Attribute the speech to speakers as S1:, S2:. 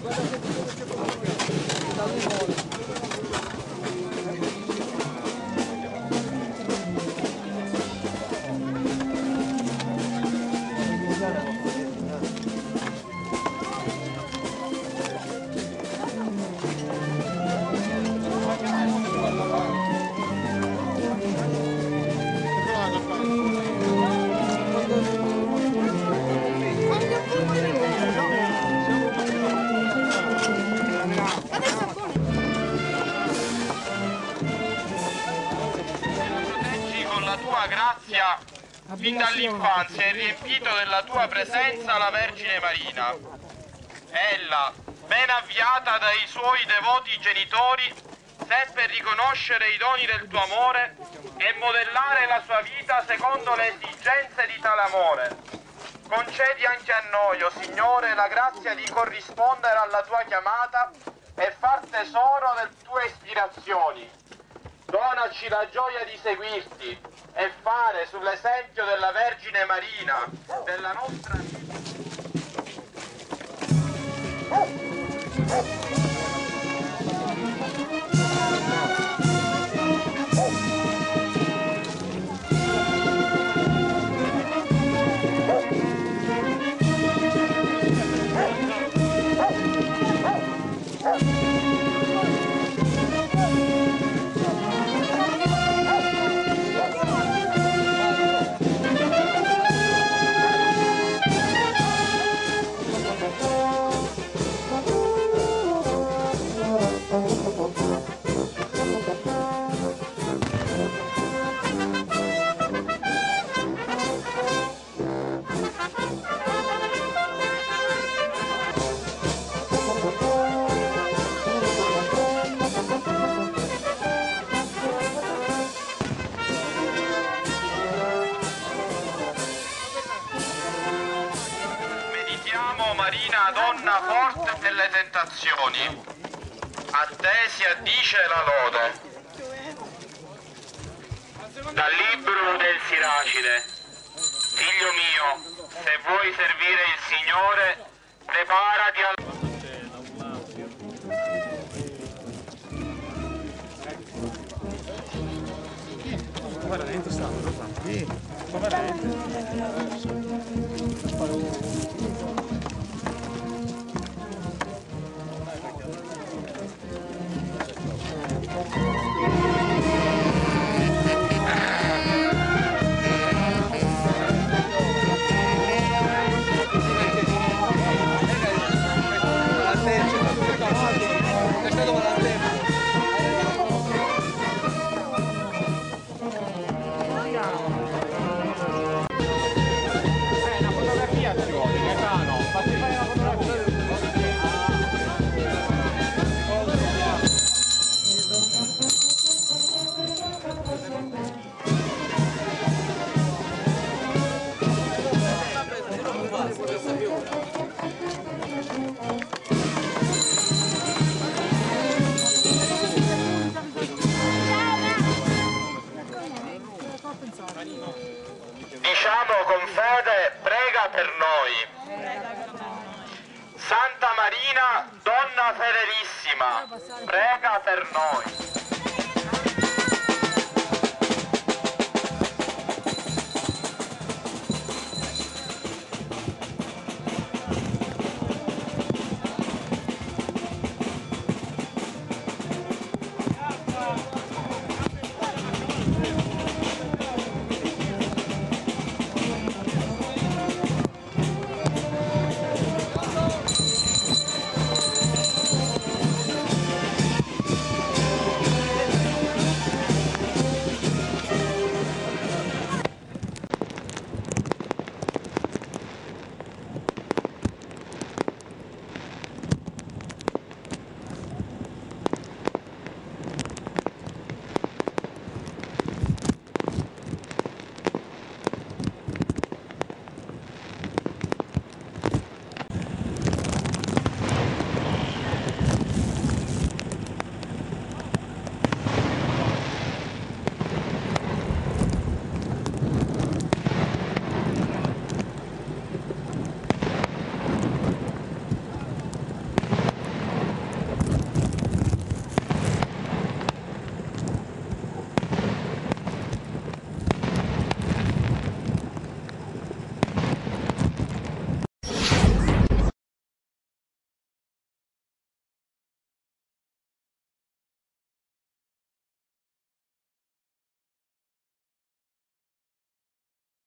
S1: Grazia fin dall'infanzia è riempito della tua presenza la Vergine Marina. Ella, ben avviata dai suoi devoti genitori, seppe riconoscere i doni del tuo amore e modellare la sua vita secondo le esigenze di tale amore. Concedi anche a noi, o Signore, la grazia di corrispondere alla tua chiamata e far tesoro delle tue ispirazioni. Donaci la gioia di seguirti e fare sull'esempio della Vergine Marina, della nostra Marina, donna forte delle tentazioni, a te si addice la lode. Dal libro del Siracide: figlio mio, se vuoi servire il Signore, preparati al...
S2: Guarda dentro sta, lo fa. Sì, guarda dentro.
S1: Diciamo con fede, prega per noi. Santa Marina, donna fedelissima, prega per noi.